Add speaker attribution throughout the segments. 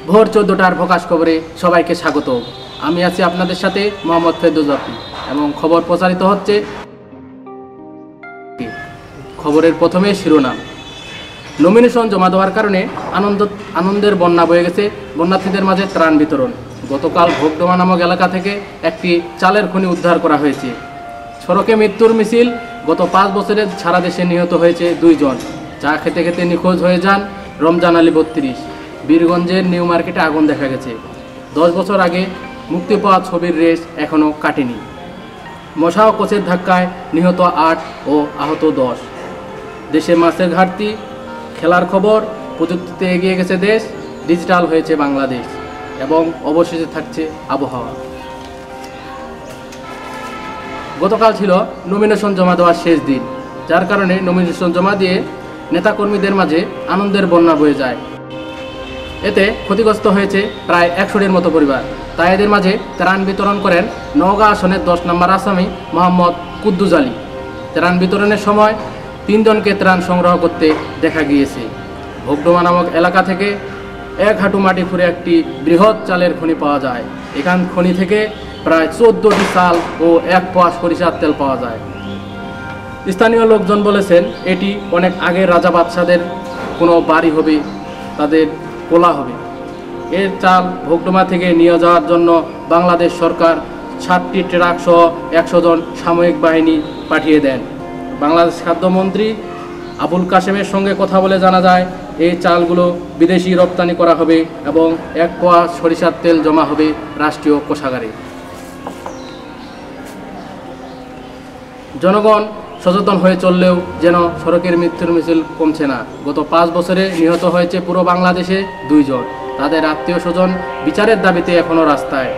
Speaker 1: ভোর 14টার প্রকাশ খবরে সবাইকে স্বাগত। আমি আছি আপনাদের সাথে মোহাম্মদ ফেরদৌস আপনি এবং খবর প্রচারিত হচ্ছে। খবরের প্রথমে শিরোনাম। নমিনেশন জমা দেওয়ার কারণে আনন্দের বন্যা বয়ে গেছে বন্যার্থীদের মাঝে ত্রাণ বিতরণ। গতকাল ভোগডোমা নামক এলাকা থেকে একটি চালের খনি উদ্ধার করা হয়েছে। সড়কে মৃত্যুর মিছিল। গত 5 বছরে সারা দেশে নিহত হয়েছে 2 জন। চা খেতে খেতে নিখোঁজ হয়ে যান রমজান আলী 32। বীরগঞ্জের নিউ মার্কেটে আগুন দেখা গেছে। 10 বছর আগে মুক্তি পাওয়া ছবির রেশ এখনও কাটেনি। মশা ও কোচের ধাক্কায় নিহত 8 ও আহত 10। দেশে মাছের ঘাটতি। খেলার খবর। প্রযুক্তিতে এগিয়ে গেছে দেশ, ডিজিটাল হয়েছে বাংলাদেশ এবং অবশেষে থাকছে আবহাওয়া। গতকাল ছিল নমিনেশন জমা দেওয়ার শেষ দিন, যার কারণে নমিনেশন জমা দিয়ে নেতাকর্মীদের মাঝে আনন্দের বন্যা বয়ে যায়। এতে ক্ষতিগ্রস্ত হয়েছে প্রায় 100-র মতো পরিবার। তাই এদের মাঝে ত্রাণ বিতরণ করেন নওগাঁ আসনের 10 নম্বর আসামি মোহাম্মদ কুদ্দুস আলী। ত্রাণ বিতরণের সময় 3 জনকে ত্রাণ সংগ্রহ করতে দেখা গিয়েছে। ভোগডোমা নামক এলাকা থেকে 1 হাঁটু মাটি খুঁড়ে একটি বৃহৎ চালের খনি পাওয়া যায়। এখান খনি থেকে প্রায় 14টি চাল ও 1 পোয়া সরিষার তেল পাওয়া যায়। স্থানীয় লোকজন বলেছেন, এটি অনেক আগে রাজা বাদশাদের কোনো বাড়ি হবে, তাদের কোলা হবে। এর চাল ভোগডোমা থেকে নিয়ে যাওয়ার জন্য বাংলাদেশ সরকার 7টি ট্রাক সহ 100 জন সামরিক বাহিনী পাঠিয়ে দেন। বাংলাদেশ খাদ্যমন্ত্রী আবুল কাশেমের সঙ্গে কথা বলে জানা যায়, এই চালগুলো বিদেশি রপ্তানি করা হবে এবং 1 পোয়া সরিষার তেল জমা হবে রাষ্ট্রীয় কোষাগারে। জনগণ সচেতন হয়ে চললেও যেন সড়কের মৃত্যুর মিছিল কমছে না। গত 5 বছরে নিহত হয়েছে পুরো বাংলাদেশে 2 জন। তাদের আত্মীয় স্বজন বিচারের দাবিতে এখনও রাস্তায়।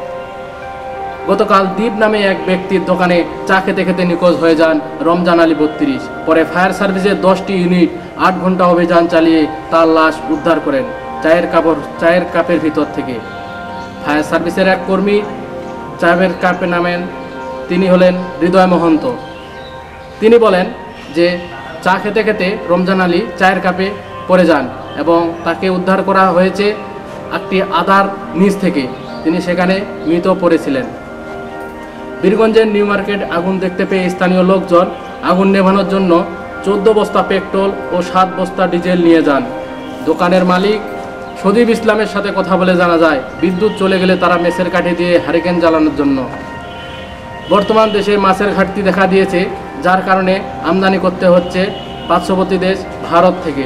Speaker 1: গতকাল দ্বীপ নামে এক ব্যক্তির দোকানে চা খেতে খেতে নিখোঁজ হয়ে যান রমজান আলী 32। পরে ফায়ার সার্ভিসের 10টি ইউনিট 8 ঘন্টা অভিযান চালিয়ে তার লাশ উদ্ধার করেন চায়ের কাপের ভিতর থেকে। ফায়ার সার্ভিসের এক কর্মী চায়ের কাপে নামেন, তিনি হলেন হৃদয় মহন্ত। তিনি বলেন যে চা খেতে খেতে রমজান আলী চায়ের কাপে পড়ে যান এবং তাকে উদ্ধার করা হয়েছে একটি আদার নিচ থেকে। তিনি সেখানে মৃত পড়েছিলেন। বীরগঞ্জের নিউ মার্কেট আগুন দেখতে পেয়ে স্থানীয় লোকজন আগুন নেভানোর জন্য 14 বস্তা পেট্রোল ও 7 বস্তা ডিজেল নিয়ে যান। দোকানের মালিক সদীপ ইসলামের সাথে কথা বলে জানা যায়, বিদ্যুৎ চলে গেলে তারা মেসের কাঠি দিয়ে হারিকেন জ্বালানোর জন্য। বর্তমান দেশে মাছের ঘাটতি দেখা দিয়েছে, যার কারণে আমদানি করতে হচ্ছে পার্শ্ববর্তী দেশ ভারত থেকে।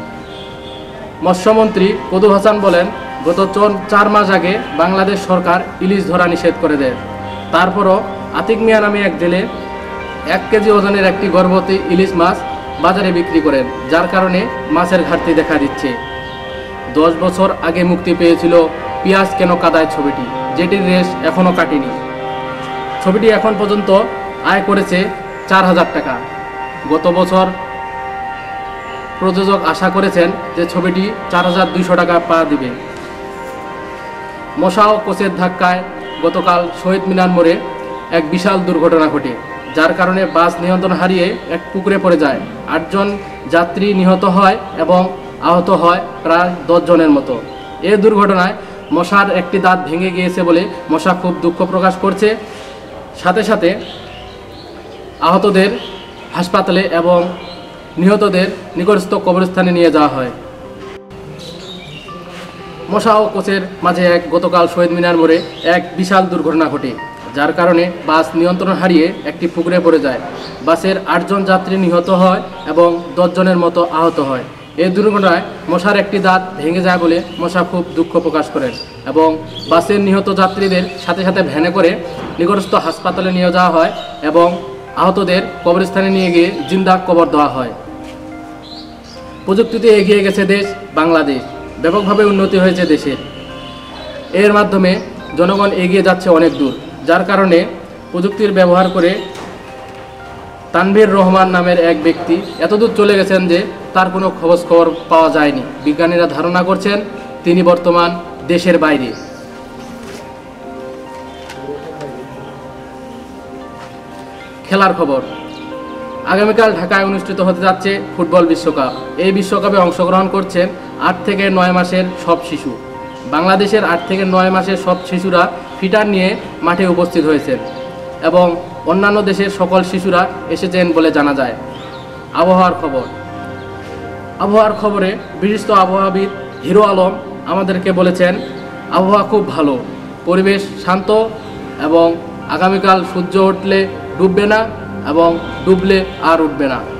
Speaker 1: মৎস্যমন্ত্রী কদু হাসান বলেন, গত 4 মাস আগে বাংলাদেশ সরকার ইলিশ ধরা নিষেধ করে দেয়। তারপরও আতিক মিয়া নামে এক জেলে 1 কেজি ওজনের একটি গর্ভবতী ইলিশ মাছ বাজারে বিক্রি করেন, যার কারণে মাছের ঘাটতি দেখা দিচ্ছে। 10 বছর আগে মুক্তি পেয়েছিল পেঁয়াজ কেন কাদায় ছবিটি, যেটির রেশ এখনও কাটেনি। ছবিটি এখন পর্যন্ত আয় করেছে 4000 টাকা। গত বছর প্রযোজক আশা করেছেন যে ছবিটি 4200 টাকা পাওয়া দিবে। মশা ও কোচের ধাক্কায় গতকাল শহীদ মিনার মোড়ে এক বিশাল দুর্ঘটনা ঘটে, যার কারণে বাস নিয়ন্ত্রণ হারিয়ে এক পুকুরে পড়ে যায়। 8 জন যাত্রী নিহত হয় এবং আহত হয় প্রায় 10 জনের মতো। এই দুর্ঘটনায় মশার একটি দাঁত ভেঙে গিয়েছে বলে মশা খুব দুঃখ প্রকাশ করছে। সাথে সাথে আহতদের হাসপাতালে এবং নিহতদের নিকটস্থ কবরস্থানে নিয়ে যাওয়া হয়। মশা ও কোচের মাঝে গতকাল শহীদ মিনার মোড়ে এক বিশাল দুর্ঘটনা ঘটে, যার কারণে বাস নিয়ন্ত্রণ হারিয়ে একটি পুকুরে পড়ে যায়। বাসের 8 জন যাত্রী নিহত হয় এবং 10 জনের মতো আহত হয়। এই দুর্ঘটনায় মশার একটি দাঁত ভেঙে যায় বলে মশা খুব দুঃখ প্রকাশ করেন এবং বাসের নিহত যাত্রীদের সাথে সাথে ভ্যানে করে নিকটস্থ হাসপাতালে নিয়ে যাওয়া হয় এবং আহতদের কবরস্থানে নিয়ে গিয়ে জিন্দা কবর দেওয়া হয়। প্রযুক্তিতে এগিয়ে গেছে দেশ বাংলাদেশ, ব্যাপকভাবে উন্নতি হয়েছে দেশের। এর মাধ্যমে জনগণ এগিয়ে যাচ্ছে অনেক দূর, যার কারণে প্রযুক্তির ব্যবহার করে তানভীর রহমান নামের এক ব্যক্তি এতদূর চলে গেছেন যে তার কোনো খবর পাওয়া যায়নি। বিজ্ঞানীরা ধারণা করছেন তিনি বর্তমান দেশের বাইরে। খেলার খবর। আগামীকাল ঢাকায় অনুষ্ঠিত হতে যাচ্ছে ফুটবল বিশ্বকাপ। এই বিশ্বকাপে অংশগ্রহণ করছেন 8 থেকে 9 মাসের সব শিশু। বাংলাদেশের 8 থেকে 9 মাসের সব শিশুরা ফিটার নিয়ে মাঠে উপস্থিত হয়েছেন এবং অন্যান্য দেশের সকল শিশুরা এসেছেন বলে জানা যায়। আবহাওয়ার খবরে বিশিষ্ট আবহাওয়াবিদ হিরো আলম আমাদেরকে বলেছেন, আবহাওয়া খুব ভালো, পরিবেশ শান্ত এবং আগামীকাল সূর্য উঠলে ডুববে না এবং ডুবলে আর উঠবে না।